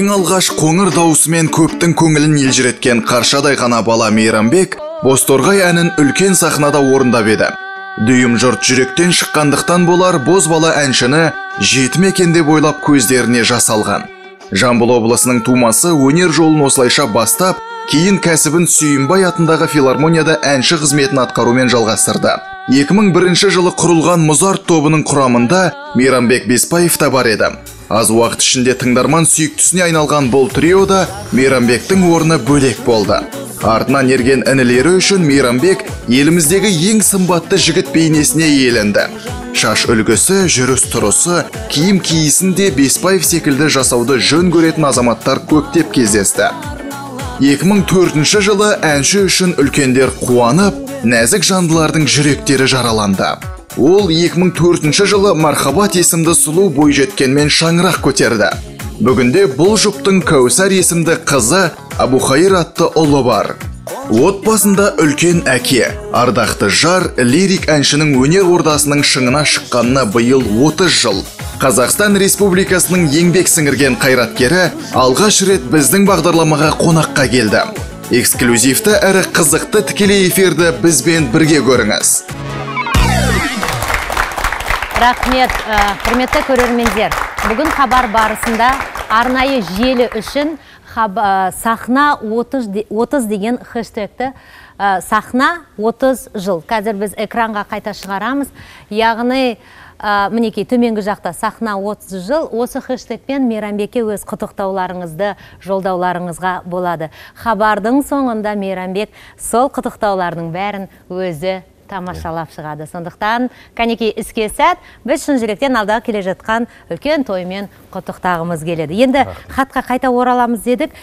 Ең алғаш қоңыр даусымен көптің көңілін елжіреткен қаршадай ғана бала Мейрамбек Бозторғай әнін үлкен сахнада орындап еді. Дүйім жұрт жүректен шыққандықтан болар бозбала әншіні жеті мекенде бойлап көздеріне жас алған. Жамбыл облысының тумасы өнер жолын осылайша бастап, кейін кәсібін Сүйінбай атындағы филармонияда әнші қызметін атқарумен жалғастырды. 2001 жылы құрылған Мұзарт тобының құрамында Мейрамбек Беспаев та бар еді. Аз уақыт ішінде тыңдарман сүйіктісіне айналған бұл триода Мейрамбектің орны бөлек болды. Артынан ерген інілері үшін Мейрамбек еліміздегі ең сымбатты жігіт бейнесіне иеленді. Шаш үлгісі, жүріс-тұрысы, киім киісінде Беспаев секілді жасауды жөн көретін азаматтар көптеп кездесті. 2004 жылы әнші үшін үлкендер қуанып, нәзік жандылардың жүректері жараланды. Ол 2004 жылы Мархабат есімді сұлу бойжеткенмен шаңырақ көтерді. Бүгінде бұл жұптың Кәусар есімді қызы Абухайыр атты ұлы бар. Отбасында үлкен әке, ардақты жар, лирик әншінің өнер ордасының шыңына шыққанына биыл 30 жыл. Қазақстан Республикасының еңбек сіңірген қайраткері алғаш рет біздің бағдарламаға қонаққа келді. Эксклюзивті әрі қызықты тікелей эфирді бізбен бірге көріңіз. Рахмет, құрметті көрермендер. Бүгін хабар барысында арнайы желі үшін сахна 30 деген хэштегті сахна 30 жыл. Қазір біз экранға қайта шығарамыз. Яғни, мінекей төменгі жақта сахна 30 жыл. Осы хэштегпен Мейрамбекке өз құттықтауларыңызды жолдауларыңызға болады. Хабардың соңында Мейрамбек сол құттықтаулардың бәрін өзі тамашалап шығады. Сондықтан, кәнекей іске сәт, біз шын жүректен алдағы келе жатқан үлкен тоймен құттықтағымыз келеді. Енді хатқа қайта ораламыз дедік.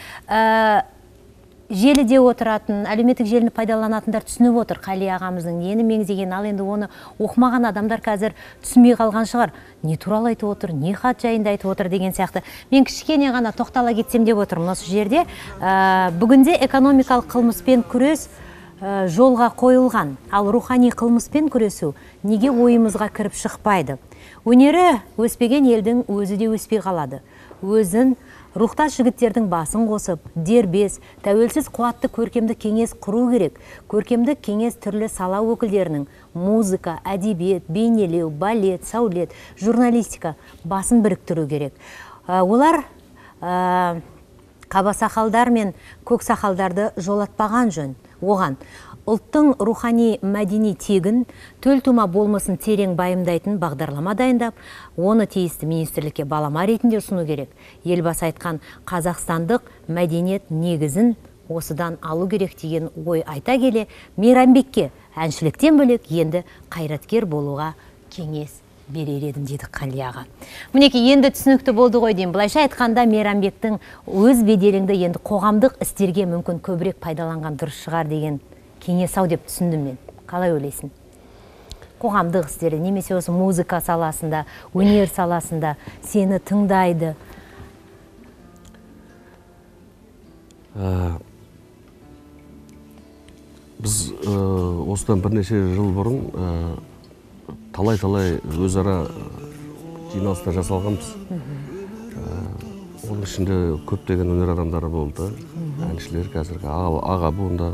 Желіде отыратын, әлеуметтік желіні пайдаланатындар түсініп отыр. Қали ағамыздың нені меңзеген, ал енді оны оқымаған адамдар қазір түсінбей қалған шығар. Не туралы айтып отыр, не хат жайында айтып отыр деген сияқты. Мен кішкене ғана тоқтала кетсем деп отырмын осы жерде. Бүгінде экономикалық қылмыспен күрес жолға қойылған, ал рухани қылмыспен күресу неге ойымызға кіріп шықпайды? Өнері өспеген елдің өзі де өспей қалады. Өзін рухтас жігіттердің басын қосып, дербес, тәуелсіз қуатты көркемдік кеңес құру керек. Көркемдік кеңес түрлі сала өкілдерінің музыка, әдебиет, бейнелеу, балет, сәулет, журналистика басын біріктіру керек. Олар қаба сақалдар мен көк сақалдарды жолатпаған жөн. Оған ұлттың рухани мәдени тегін төлтума болмасын терең байымдайтын бағдарлама дайындап, оны тиісті министрлікке балама ретінде ұсыну керек. Елбасы айтқан қазақстандық мәдениет негізін осыдан алу керек деген ой айта келе, Мейрамбекке әншіліктен бөлек енді қайраткер болуға кеңес берер едім деді Қали аға. Мінеки енді түсінікті болды ғой деймін. Бұлайша айтқанда Мейрамбектің өз беделіңді енді қоғамдық істерге мүмкін көбірек пайдаланған дұрыс шығар деген кеңес ау деп түсіндім мен. Қалай ойлайсың? Қоғамдық істері, немесе осы музыка саласында, өнер саласында сені тыңдайды. Біз осыдан бірнеше жыл бұрын талай-талай өзара жиналыстар жасалғанбыз. Оның ішінде көптеген өнер адамдары болды. Әншілер қазіргі аға буында.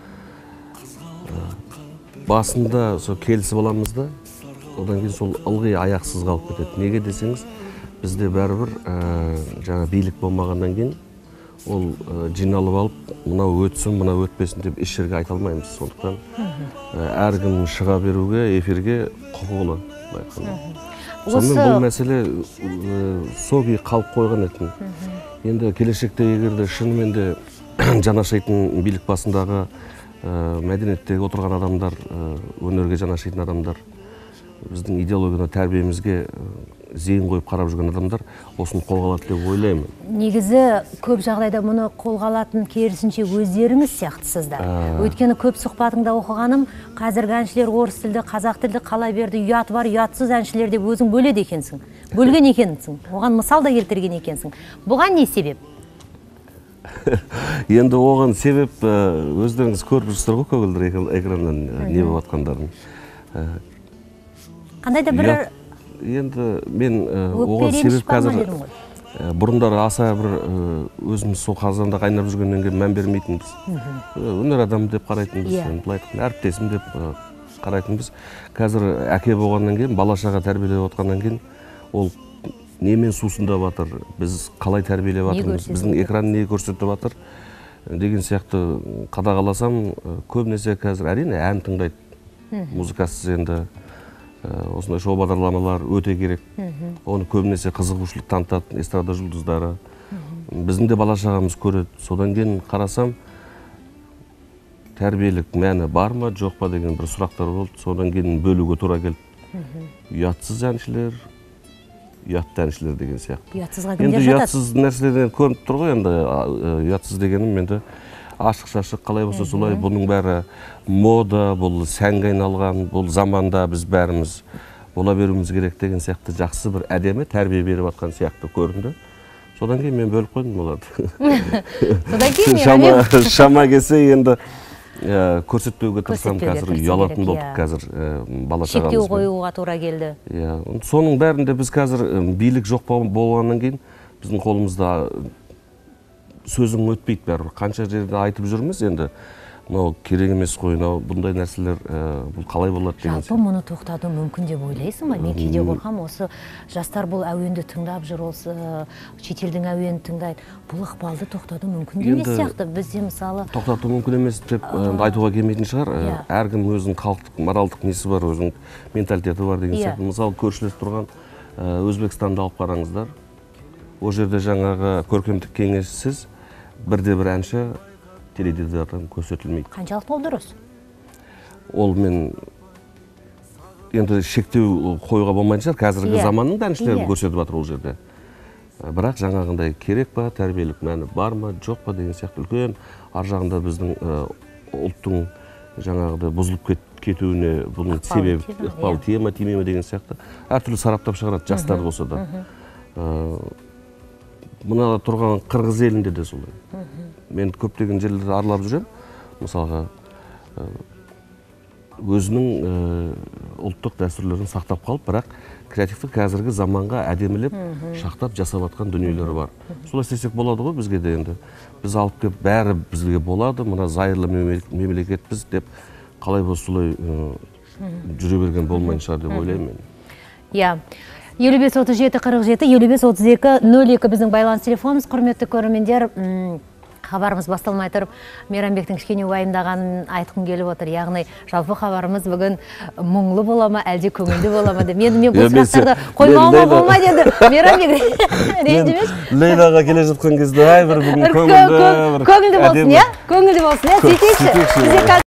Басында келісіп аламыз да, одан кейін сол ылғи аяқсыз қалып кетеді. Неге десеңіз, бізде бәрібір жаңа билік болмағаннан кейін ол жиналып алып, мынау өтсін, мынау өтпесін деп еш жерге айта алмаймыз. Сондықтан әркім шыға беруге, эфирге құқылы. Сонымен бұл мәселе соғы қалып қойған етін. Енді келешекте егерде шынымен де жанашайтын билік басындағы мәдениеттегі отырған адамдар, өнерге жанашайтын адамдар, біздің идеологияны тәрбиемізге зейін қойып қарап жүрген адамдар осыны қолға алады деп ойлаймын. Негізі көп жағдайда мұны қолға алатын керісінше өздеріңіз сияқтысыздар. Өйткені көп сұхбатыңда оқығаным, қазіргі әншілер орыс тілді, қазақ тілді қалай берді, ұят бар, ұятсыз әншілер деп өзің бөледі екенсің. Бөлген екенсің. Оған мысал да келтірген екенсің. Бұған не себеп? Енді оған себеп өздеріңіз көріп жүрсіздер ғой көгілдір экраннан не болып жатқандарын. Қандай да бір енді мен оған себеп қазір бұрындары аса бір өзіміз сол қазанда қайнап жүргеннен кейін мән бермейтінбіз. Өнер адамы деп қарайтынбыз, былай айтқанда әріптесім деп қарайтынбыз. Қазір әке болғаннан кейін, бала-шаға тәрбиелеп отқаннан кейін, ол немен сусындап жатыр, біз қалай тәрбиелеп жатырмыз, біздің экран не көрсетіп жатыр деген сияқты қадағаласам, көбінесе қазір әрине ән тыңдайды. Музыкасыз енді осындай шоу бағдарламалар өте керек. Оны көбінесе қызығушылық танытады эстрада жұлдыздары. Біздің де бала-шағамыз көреді. Содан кейін қарасам, тәрбиелік мәні бар ма, жоқ па деген бір сұрақтар болды. Содан кейін бөлуге тура келді. Ұятсыз әншілер, ұятты әншілер деген сияқты. Ұятсызға кімдер жатады? Енді ұятсыз нәрселерден көрініп тұр ғой, енді ұятсыз дегенім енді ашық-шашық қалай болса солай, бұның бәрі мода, бұл сәнге айналған, бұл заманда біз бәріміз бола беруіміз керек деген сияқты жақсы бір әдемі тәрбие беріп жатқан сияқты көрінді. Содан кейін мен бөліп қойдым оларды. Содан кейін шама келсе енді көрсетпеуге тырысам, қазір ұялатын болдық қазір бала-шағамызбен. Шектеу қоюға тура келді. Соның бәрінде біз қазір билік жоқ болғаннан кейін біздің қолымызда сөзің өтпейді бәрібір. Қанша жерде айтып жүрміз енді, мынау керек емес қой, бұндай нәрселер бұл қалай болады деген. Жалпы мұны тоқтату мүмкін деп ойлайсың ба? Мен кейде қорқам, осы жастар бұл әуенді тыңдап жүр, осы шетелдің әуенін тыңдайды. Бұл ықпалды тоқтату мүмкін емес сияқты. Бізде мысалы тоқтату мүмкін емес деп айтуға келмейтін шығар. Әркім өзінің халықтық, моральдық несі бар, өзінің менталитеті бар деген сияқты. Мысалы көршілес тұрған Өзбекстанды алып қараңыздар. Ол жерде жаңағы көркемдік кеңессіз бірде-бір әнші теледидардан көрсетілмейді. Қаншалық бұл дұрыс? Ол мен енді шектеу қоюға болмайтын шығар, қазіргі заманның да әншілерін көрсетіп жатыр ол жерде. Бірақ жаңағындай керек па, тәрбиелік мәні бар ма, жоқ па деген сияқты үлкен ар жағында біздің ұлттың жаңағыдай бұзылып кетуіне бұның себебі ықпалы тие ме, тимей ме деген сияқты әртүрлі сараптап шығарады, жастар болса да. Мына тұрған Қырғыз елінде де солай. Мен көптеген жерлерді аралап жүрем. Мысалға, өзінің ұлттық дәстүрлерін сақтап қалып, бірақ креативті қазіргі заманға әдемілеп, шақтап жасап жатқан дүниелері бар. Солай істесек болады ғой бізге де енді. Біз алып кеп, бәрі бізге болады, мына зайырлы мемлекетпіз деп, қалай болса солай жүре берген болмайын шығар деп ойлаймын мен. Иә. 55-37-47-55-32-02 біздің байланыс телефонымыз. Құрметті көрермендер, хабарымыз басталмай тұрып, Мейрамбектің кішкене уайымдағанын айтқым келіп отыр. Яғни, жалпы хабарымыз бүгін мұңлы бола ма, әлде көңілді бола ма деп. Мен бұл сұрақтарды қоймауыма болмайды енді. Мейрамбек, ренжімеш? Лейдаға келе жатқан кезде, ай бір бүгін көңілді болсын, иә? Көңілді болсын, иә? Сөйтейікші.